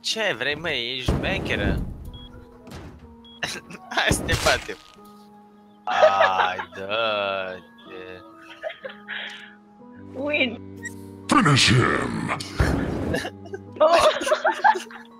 Ce vrei, măi? Ești șmecheră? Hai să te batem. Hai, dă-te. Win. Finish him! Oh.